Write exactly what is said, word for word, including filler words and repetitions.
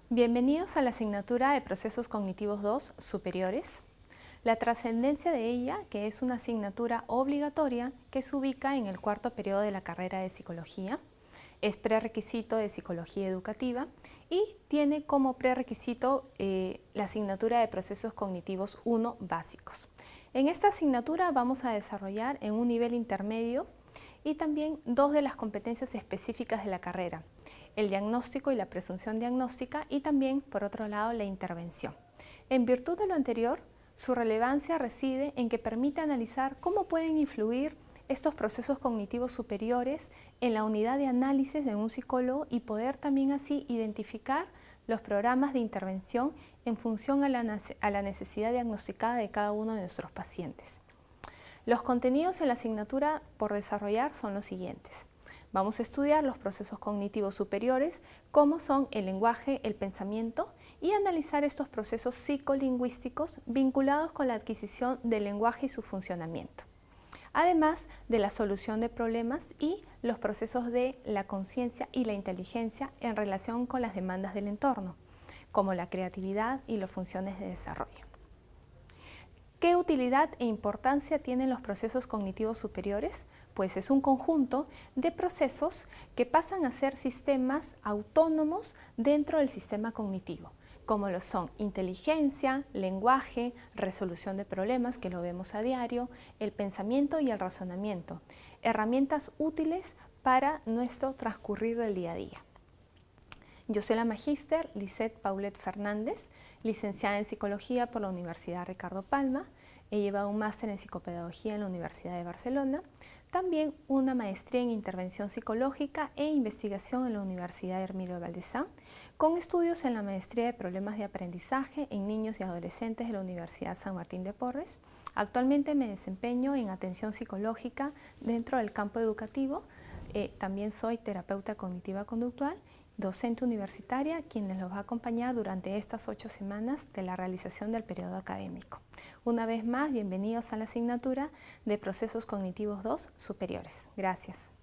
Bienvenidos a la asignatura de Procesos Cognitivos dos Superiores. La trascendencia de ella, que es una asignatura obligatoria que se ubica en el cuarto periodo de la carrera de Psicología, es prerequisito de Psicología Educativa y tiene como prerequisito eh, la asignatura de Procesos Cognitivos uno básicos. En esta asignatura vamos a desarrollar en un nivel intermedio y también dos de las competencias específicas de la carrera, el diagnóstico y la presunción diagnóstica, y también, por otro lado, la intervención. En virtud de lo anterior, su relevancia reside en que permite analizar cómo pueden influir estos procesos cognitivos superiores en la unidad de análisis de un psicólogo y poder también así identificar los programas de intervención en función a la, a la necesidad diagnosticada de cada uno de nuestros pacientes. Los contenidos en la asignatura por desarrollar son los siguientes. Vamos a estudiar los procesos cognitivos superiores, como son el lenguaje, el pensamiento, y analizar estos procesos psicolingüísticos vinculados con la adquisición del lenguaje y su funcionamiento. Además de la solución de problemas y los procesos de la conciencia y la inteligencia en relación con las demandas del entorno, como la creatividad y las funciones de desarrollo. ¿Qué utilidad e importancia tienen los procesos cognitivos superiores? Pues es un conjunto de procesos que pasan a ser sistemas autónomos dentro del sistema cognitivo, como lo son inteligencia, lenguaje, resolución de problemas, que lo vemos a diario, el pensamiento y el razonamiento, herramientas útiles para nuestro transcurrir del día a día. Yo soy la magíster Lisette Paulet Fernández, licenciada en Psicología por la Universidad Ricardo Palma. He llevado un máster en Psicopedagogía en la Universidad de Barcelona, también una maestría en Intervención Psicológica e Investigación en la Universidad Hermilo de Valdezán, con estudios en la Maestría de Problemas de Aprendizaje en Niños y Adolescentes de la Universidad San Martín de Porres. Actualmente me desempeño en Atención Psicológica dentro del campo educativo. Eh, también soy terapeuta cognitiva conductual, docente universitaria, quien los va a acompañar durante estas ocho semanas de la realización del periodo académico. Una vez más, bienvenidos a la asignatura de Procesos Cognitivos dos Superiores. Gracias.